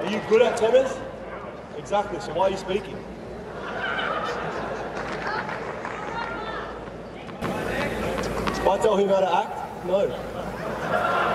Are you good at tennis? Exactly, so why are you speaking? If I tell him how to act? No.